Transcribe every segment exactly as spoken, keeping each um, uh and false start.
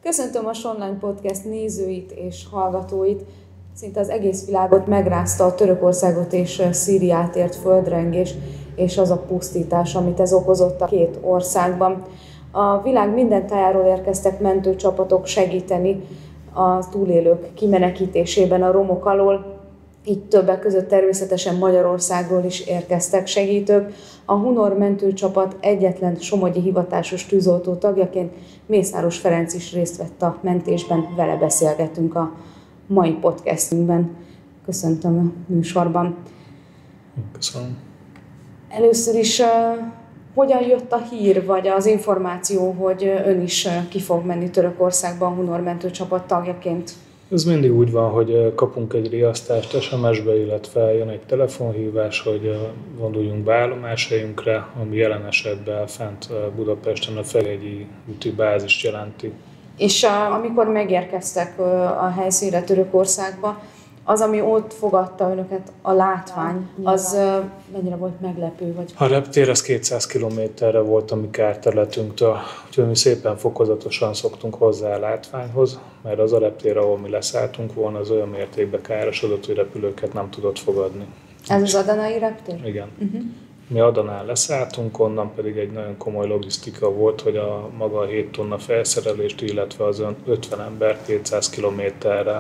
Köszöntöm a Sonline Podcast nézőit és hallgatóit. Szinte az egész világot megrázta a Törökországot és Szíriát ért földrengés, és az a pusztítás, amit ez okozott a két országban. A világ minden tájáról érkeztek mentőcsapatok segíteni a túlélők kimenekítésében a romok alól. Így többek között természetesen Magyarországról is érkeztek segítők. A Hunor mentőcsapat egyetlen somogyi hivatásos tűzoltó tagjaként Mészáros Ferenc is részt vett a mentésben, vele beszélgetünk a mai podcastünkben. Köszöntöm a műsorban. Köszönöm. Először is uh, hogyan jött a hír, vagy az információ, hogy ön is uh, ki fog menni Törökországba a Hunor mentőcsapat tagjaként? Ez mindig úgy van, hogy kapunk egy riasztást es em es-be, illetve jön egy telefonhívás, hogy vonuljunk be állomáshelyünkre, ami jelen esetben fent Budapesten a Ferihegyi úti bázist jelenti. És amikor megérkeztek a helyszínre Törökországba, az, ami ott fogadta önöket, a látvány, az mennyire volt meglepő? Vagy... A reptér az kétszáz kilométerre volt a mi kárterületünktől, úgyhogy mi szépen fokozatosan szoktunk hozzá a látványhoz, mert az a reptér, ahol mi leszálltunk volna, az olyan mértékben károsodott, hogy repülőket nem tudott fogadni. Ez az adanai reptér? Igen. Uh-huh. Mi Adanán leszálltunk, onnan pedig egy nagyon komoly logisztika volt, hogy a maga a hét tonna felszerelést, illetve az ötven ember kétszáz kilométerre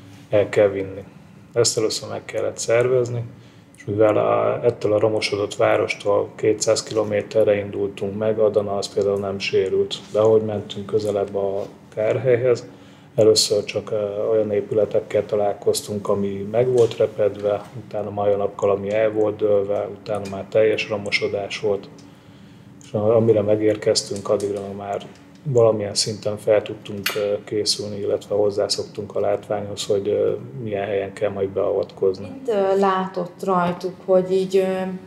el kell vinni. Ezt először meg kellett szervezni, és mivel a, ettől a romosodott várostól kétszáz kilométerre indultunk meg, Adana az például nem sérült. De ahogy mentünk közelebb a kárhelyhez, először csak olyan épületekkel találkoztunk, ami meg volt repedve, utána majanakkal, ami el volt dőlve, utána már teljes romosodás volt. És amire megérkeztünk, addigra már valamilyen szinten fel tudtunk készülni, illetve hozzászoktunk a látványhoz, hogy milyen helyen kell majd beavatkozni. Mit látott rajtuk, hogy így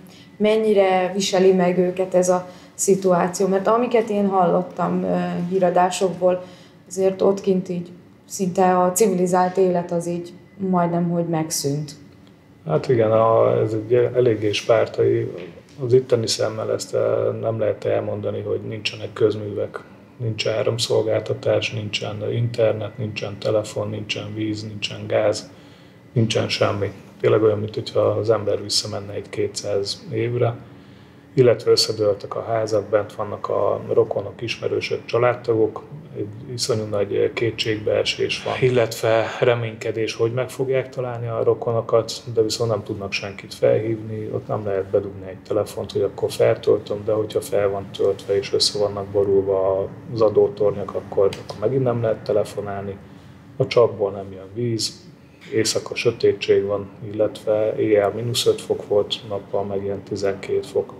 mennyire viseli meg őket ez a szituáció? Mert amiket én hallottam híradásokból, azért ott kint így szinte a civilizált élet az így majdnem, hogy megszűnt. Hát igen, a, ez egy eléggé spártai. Az itteni szemmel ezt nem lehet elmondani, hogy nincsenek közművek. Nincs áramszolgáltatás, nincsen internet, nincsen telefon, nincsen víz, nincsen gáz, nincsen semmi. Tényleg olyan, mintha az ember visszamenne egy kétszáz évre, illetve összedőltek a házak, bent vannak a rokonok, ismerősök, családtagok, egy iszonyú nagy kétségbeesés van, illetve reménykedés, hogy meg fogják találni a rokonokat, de viszont nem tudnak senkit felhívni, ott nem lehet bedugni egy telefont, hogy akkor feltöltöm, de hogyha fel van töltve és össze vannak borulva az adótornyak, akkor, akkor megint nem lehet telefonálni, a csapból nem jön víz, éjszaka sötétség van, illetve éjjel mínusz öt fok volt, nappal meg ilyen tizenkét fok.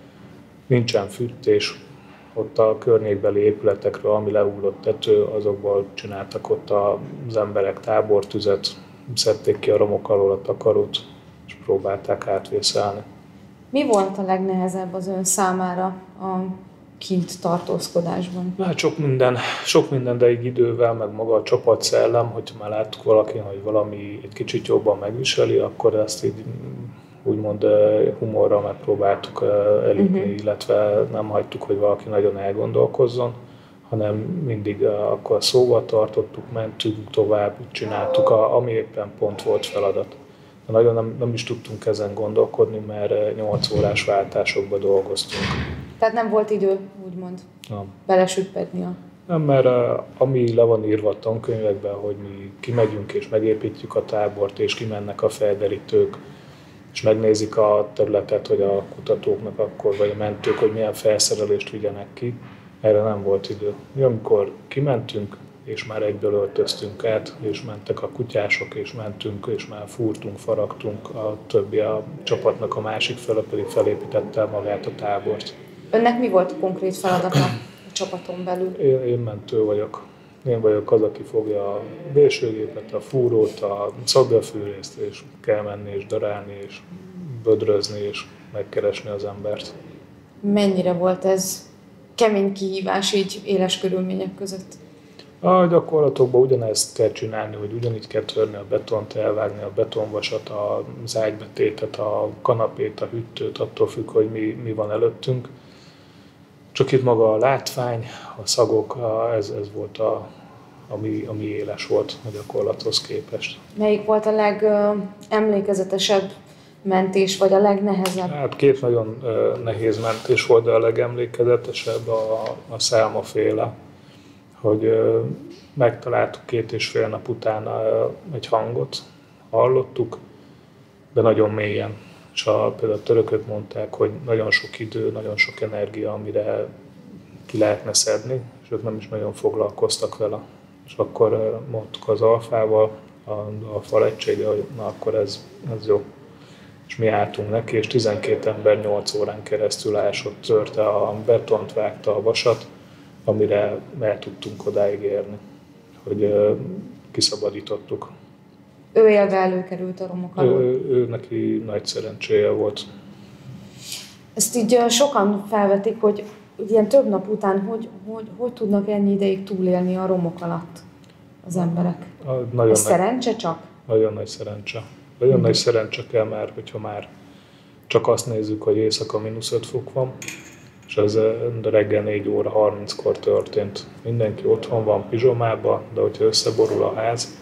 Nincsen fűtés, ott a környékbeli épületekről, ami lehullott tető, azokból csináltak ott az emberek tábortüzet, szedték ki a romok alól a takarót, és próbálták átvészelni. Mi volt a legnehezebb az ön számára a kint tartózkodásban? Hát sok minden, sok minden, de egy idővel, meg maga a csapatszellem, hogyha már láttuk valakin, hogy valami egy kicsit jobban megviseli, akkor ezt így úgymond humorral megpróbáltuk elütni, uh-huh. illetve nem hagytuk, hogy valaki nagyon elgondolkozzon, hanem mindig akkor szóval tartottuk, mentünk tovább, csináltuk, ami éppen pont volt feladat. De nagyon nem, nem is tudtunk ezen gondolkodni, mert nyolc órás váltásokban dolgoztunk. Tehát nem volt idő, úgymond, nem. belesüppedni a... Nem, mert ami le van írva a tankönyvekben, hogy mi kimegyünk és megépítjük a tábort, és kimennek a felderítők, és megnézik a területet, hogy a kutatóknak akkor, vagy a mentők, hogy milyen felszerelést vigyenek ki. Erre nem volt idő. Mi amikor kimentünk, és már egyből öltöztünk át, és mentek a kutyások, és mentünk, és már fúrtunk, faragtunk, a többi a csapatnak a másik fele pedig felépítette magát a tábort. Önnek mi volt a konkrét feladata a csapaton belül? Én, én mentő vagyok. Én vagyok az, aki fogja a vésőgépet, a fúrót, a szabjafűrészt, és kell menni, és darálni, és bödrözni, és megkeresni az embert. Mennyire volt ez kemény kihívás így éles körülmények között? A gyakorlatokban ugyanezt kell csinálni, hogy ugyanígy kell törni a betont, elvágni a betonvasat, az ágybetétet, a kanapét, a hűtőt, attól függ, hogy mi, mi van előttünk. Csak itt maga a látvány, a szagok, ez, ez volt a, ami, ami éles volt a gyakorlathoz képest. Melyik volt a legemlékezetesebb mentés, vagy a legnehezebb? Hát két nagyon uh, nehéz mentés volt, de a legemlékezetesebb a, a szálmaféle, hogy uh, megtaláltuk két és fél nap után uh, egy hangot, hallottuk, de nagyon mélyen. És a, például a törökök mondták, hogy nagyon sok idő, nagyon sok energia, amire ki lehetne szedni, és ők nem is nagyon foglalkoztak vele. És akkor uh, mondtuk az alfával, a alfa egységgel, hogy na akkor ez, ez jó. És mi álltunk neki, és tizenkét ember nyolc órán keresztül ásott, törte a betont, vágta a vasat, amire el tudtunk odáig érni, hogy uh, kiszabadítottuk. Ő élve előkerült a romok alól. Ő, ő neki nagy szerencséje volt. Ezt így uh, sokan felvetik, hogy ilyen több nap után hogy, hogy, hogy tudnak ennyi ideig túlélni a romok alatt az emberek. A, nagyon Ez nagy, szerencse csak? Nagyon nagy szerencse. Nagyon mm-hmm. nagy szerencse kell már, hogyha már csak azt nézzük, hogy éjszaka mínusz öt fok van, és ez reggel négy óra harminckor történt. Mindenki otthon van pizsomában, de hogyha összeborul a ház,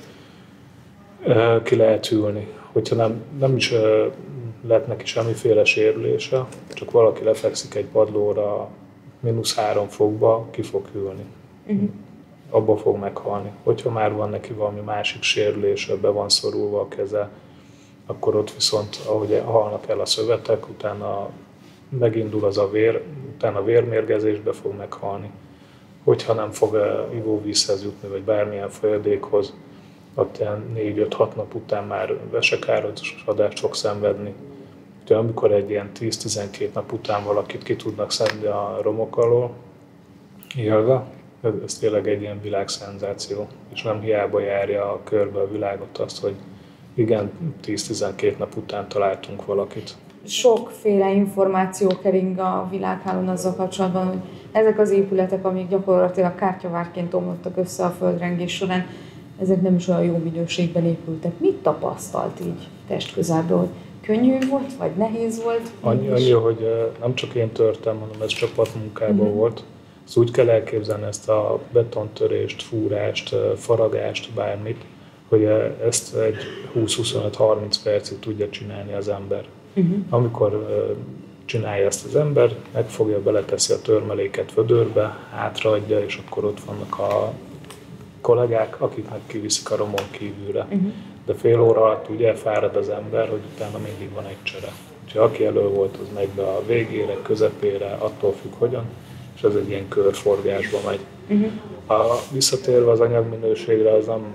ki lehet hűlni. Hogyha nem, nem is lett neki semmiféle sérülése, csak valaki lefekszik egy padlóra mínusz három fokba, ki fog hűlni. Uh-huh. Abba fog meghalni. Hogyha már van neki valami másik sérülése, be van szorulva a keze, akkor ott viszont, ahogy halnak el a szövetek, utána megindul az a vér, utána a vérmérgezésbe fog meghalni. Hogyha nem fog ivóvízhez jutni, vagy bármilyen folyadékhoz, ott négy-öt-hat nap után már vesekárosodást fog szenvedni. Úgyhogy amikor egy ilyen tíz-tizenkét nap után valakit ki tudnak szedni a romok alól élve, ez tényleg egy ilyen világszenzáció. És nem hiába járja a körbe a világot azt, hogy igen, tíz-tizenkét nap után találtunk valakit. Sokféle információ kering a világhálón azzal kapcsolatban, hogy ezek az épületek, amik gyakorlatilag kártyavárként omlottak össze a földrengés során, ezek nem is olyan jó minőségben épültek. Mit tapasztalt így testközelből, hogy könnyű volt, vagy nehéz volt? Annyi, annyi hogy nem csak én törtem, hanem ez csapatmunkában uh-huh. volt. Ezt úgy kell elképzelni, ezt a betontörést, fúrást, faragást, bármit, hogy ezt egy húsz-huszonöt-harminc percig tudja csinálni az ember. Uh-huh. Amikor csinálja ezt az ember, megfogja, beleteszi a törmeléket vödörbe, hátraadja, és akkor ott vannak a kollégák, akiknek kiviszik a romon kívülre. Uh-huh. De fél óra alatt úgy elfárad az ember, hogy utána mindig van egy csere. Úgyhogy aki elő volt, az megy be a végére, közepére, attól függ hogyan, és ez egy ilyen körforgásba megy. Uh-huh. A, visszatérve az anyagminőségre, az nem,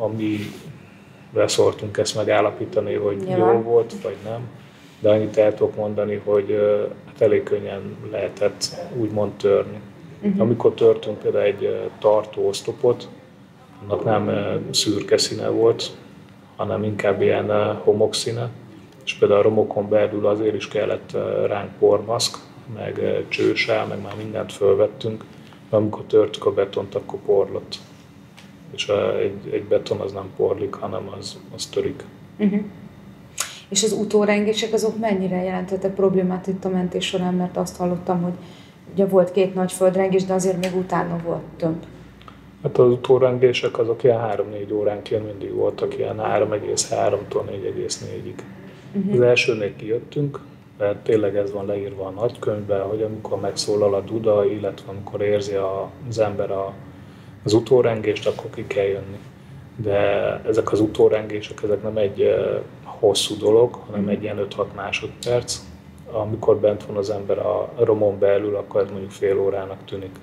amire szortunk ezt megállapítani, hogy Nyilván. jó volt, vagy nem. De annyit el tudok mondani, hogy hát elég könnyen lehetett úgymond törni. Uh-huh. Amikor törtünk például egy tartó oszlopot, annak nem szürke színe volt, hanem inkább ilyen homokszíne. És például a romokon belül azért is kellett ránk pormaszk, meg csősál, meg már mindent fölvettünk, mert amikor törtük a betont, akkor porlott. És egy, egy beton az nem porlik, hanem az, az törik. Uh-huh. És az utórengések azok mennyire jelentettek problémát itt a mentés során, mert azt hallottam, hogy ugye volt két nagy földrengés, de azért még utána volt több. Hát az utórengések azok ilyen három-négy óránként mindig voltak, ilyen három egész háromtól négy egész négyig. Uh-huh. Az elsőnél kijöttünk, mert tényleg ez van leírva a nagykönyvben, hogy amikor megszólal a duda, illetve amikor érzi az ember a, az utórengést, akkor ki kell jönni. De ezek az utórengések, ezek nem egy hosszú dolog, hanem egy ilyen öt-hat másodperc. Amikor bent van az ember a romon belül, akkor ez mondjuk fél órának tűnik.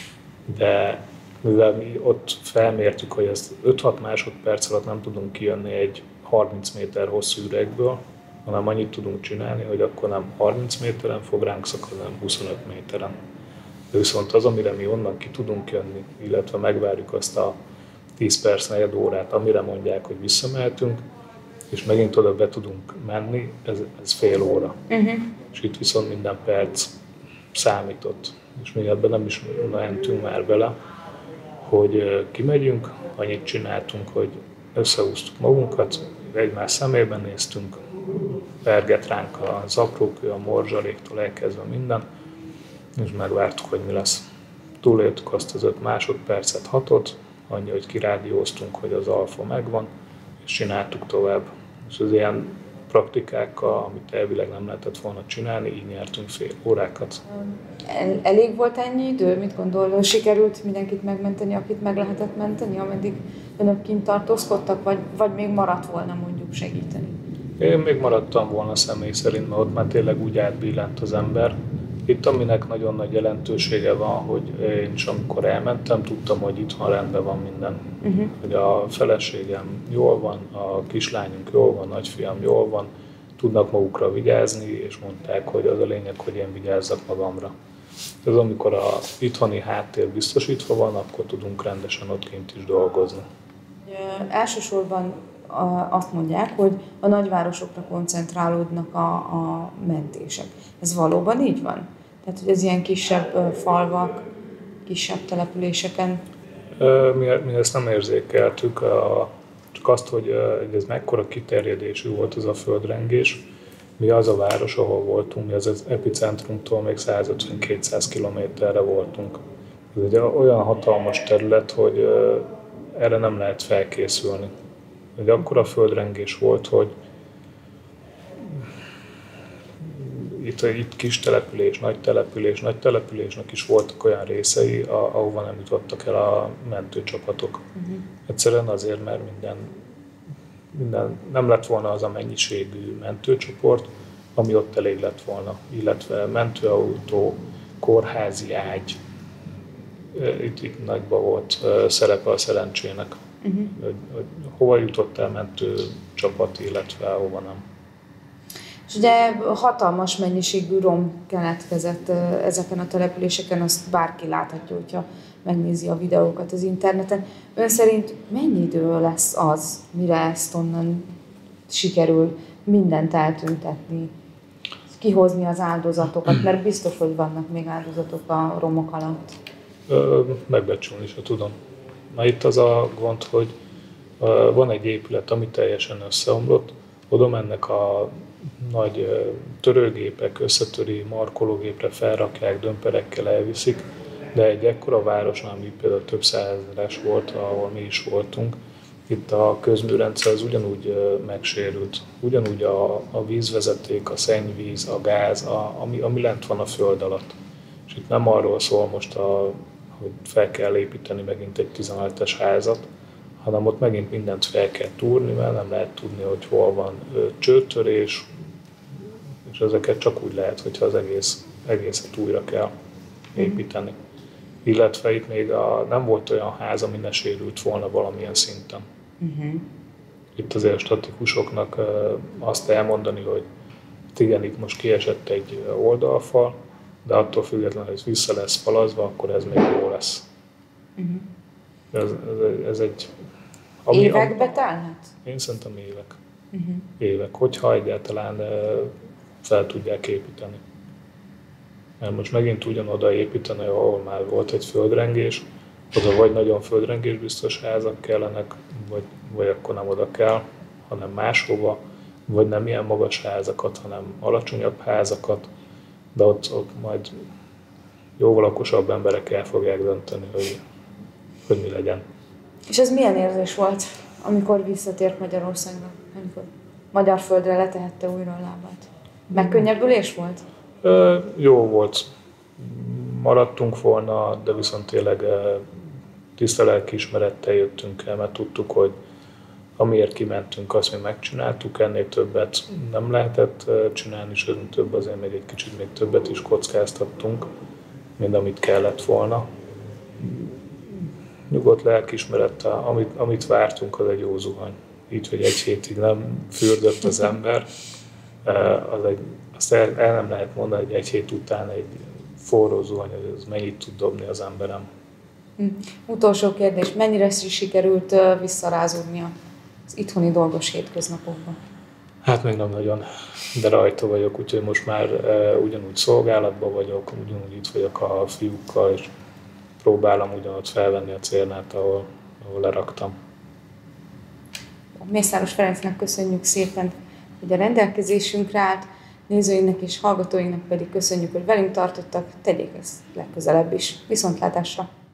De mivel mi ott felmértük, hogy ezt öt-hat másodperc alatt nem tudunk kijönni egy harminc méter hosszú üregből, hanem annyit tudunk csinálni, hogy akkor nem harminc méteren fog ránk szakadni, hanem huszonöt méteren. De viszont az, amire mi onnan ki tudunk jönni, illetve megvárjuk azt a tíz perc, negyed órát, amire mondják, hogy visszamehetünk, és megint oda be tudunk menni, ez, ez fél óra. Uh-huh. És itt viszont minden perc számított. És mi ebben nem is mentünk már bele, hogy kimegyünk, annyit csináltunk, hogy összehúztuk magunkat, egymás szemében néztünk, pergett ránk az aprókő, a morzsaléktól elkezdve minden, és megvártuk, hogy mi lesz. Túléltük azt az öt másodpercet, hatot, annyi, hogy kirádióztunk, hogy az alfa megvan, és csináltuk tovább. És az ilyen praktikákkal, amit elvileg nem lehetett volna csinálni, így nyertünk fél órákat. El, elég volt ennyi idő? Mit gondol, sikerült mindenkit megmenteni, akit meg lehetett menteni, ameddig önök kint tartózkodtak, vagy, vagy még maradt volna mondjuk segíteni? Én még maradtam volna személy szerint, mert ott már tényleg úgy átbillent az ember. Itt aminek nagyon nagy jelentősége van, hogy én is amikor elmentem, tudtam, hogy itthon rendben van minden. Uh-huh. Hogy a feleségem jól van, a kislányunk jól van, nagyfiam jól van, tudnak magukra vigyázni, és mondták, hogy az a lényeg, hogy én vigyázzak magamra. Ez amikor az itthoni háttér biztosítva van, akkor tudunk rendesen ott kint is dolgozni. Elsősorban azt mondják, hogy a nagyvárosokra koncentrálódnak a, a mentések. Ez valóban így van? Tehát, hogy ez ilyen kisebb falvak, kisebb településeken? Mi, mi ezt nem érzékeltük, csak azt, hogy ez mekkora kiterjedésű volt az a földrengés. Mi az a város, ahol voltunk, mi az, az epicentrumtól még százötven-kétszáz kilométerre voltunk. Ez egy olyan hatalmas terület, hogy erre nem lehet felkészülni. Egy akkora földrengés volt, hogy itt, itt kis település, nagy település, nagy településnek is voltak olyan részei, ahova nem jutottak el a mentőcsapatok. Uh-huh. Egyszerűen azért, mert minden, minden nem lett volna az a mennyiségű mentőcsoport, ami ott elég lett volna, illetve mentőautó, kórházi ágy, itt, itt nagyban volt szerepe a szerencsének. Uh-huh. Hogy, hogy hova jutott el mentőcsapat, illetve hova nem. És ugye hatalmas mennyiségű rom keletkezett ezeken a településeken, azt bárki láthatja, hogyha megnézi a videókat az interneten. Ön szerint mennyi idő lesz az, mire ezt onnan sikerül mindent eltüntetni, kihozni az áldozatokat, mert biztos, hogy vannak még áldozatok a romok alatt. Megbecsülni se tudom. Na itt az a gond, hogy van egy épület, ami teljesen összeomlott, oda mennek a nagy törőgépek, összetöri, markológépre felrakják, dömperekkel elviszik, de egy ekkora városnál, ami például több százezeres volt, ahol mi is voltunk, itt a közműrendszer az ugyanúgy megsérült. Ugyanúgy a, a vízvezeték, a szennyvíz, a gáz, a, ami, ami lent van a föld alatt. És itt nem arról szól most, a, hogy fel kell építeni megint egy tizenhetes házat, hanem ott megint mindent fel kell túrni, mert nem lehet tudni, hogy hol van csőtörés, és ezeket csak úgy lehet, hogyha az egész, egészet újra kell építeni. Illetve itt még a, nem volt olyan ház, ami ne sérült volna valamilyen szinten. Uh-huh. Itt azért a statikusoknak azt elmondani, hogy igen, itt most kiesett egy oldalfal, de attól függetlenül, hogy vissza lesz falazva, akkor ez még jó lesz. Uh-huh. Ez, ez, ez egy... Ami, évekbe telhet? Én szerintem évek. Uh-huh. Évek, hogyha egyáltalán fel tudják építeni. Mert most megint ugyanoda építeni, ahol már volt egy földrengés, oda vagy nagyon földrengésbiztos házak kellenek, vagy, vagy akkor nem oda kell, hanem máshova, vagy nem ilyen magas házakat, hanem alacsonyabb házakat, de ott, ott majd jóval okosabb emberek el fogják dönteni, hogy, hogy mi legyen. És ez milyen érzés volt, amikor visszatért Magyarországra, amikor magyar földre letehette újra a lábát? Megkönnyebbülés volt? E, jó volt. Maradtunk volna, de viszont tényleg tiszta lelkiismerettel jöttünk el, mert tudtuk, hogy amiért kimentünk, azt mi megcsináltuk, ennél többet nem lehetett csinálni, sőt több azért még egy kicsit még többet is kockáztattunk, mint amit kellett volna. Nyugodt lelkiismerettel, amit, amit vártunk, az egy jó zuhany. Így, hogy egy hétig nem fürdött az ember, az egy, azt el, el nem lehet mondani, hogy egy hét után egy forró zuhany, az mennyit tud dobni az emberem. Hm. Utolsó kérdés, mennyire sikerült visszarázódni az itthoni dolgos hétköznapokban? Hát még nem nagyon, de rajta vagyok, úgyhogy most már ugyanúgy szolgálatban vagyok, ugyanúgy itt vagyok a fiúkkal, és próbálom ugyanott felvenni a célnát, ahol, ahol leraktam. Mészáros Ferencnek köszönjük szépen, hogy a rendelkezésünkre állt, nézőinknek és hallgatóinknak pedig köszönjük, hogy velünk tartottak, tegyék ezt legközelebb is. Viszontlátásra!